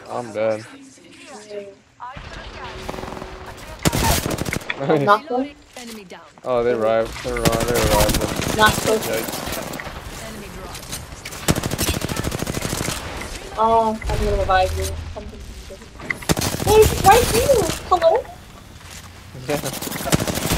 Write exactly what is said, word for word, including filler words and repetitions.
I'm dead. I'm Nice. not one. Enemy down. Oh, they arrived. They arrived. They arrived. Not close. Yikes. Enemy drop. Oh, I'm gonna revive you. Something. Hey, right here! Hello? Yeah.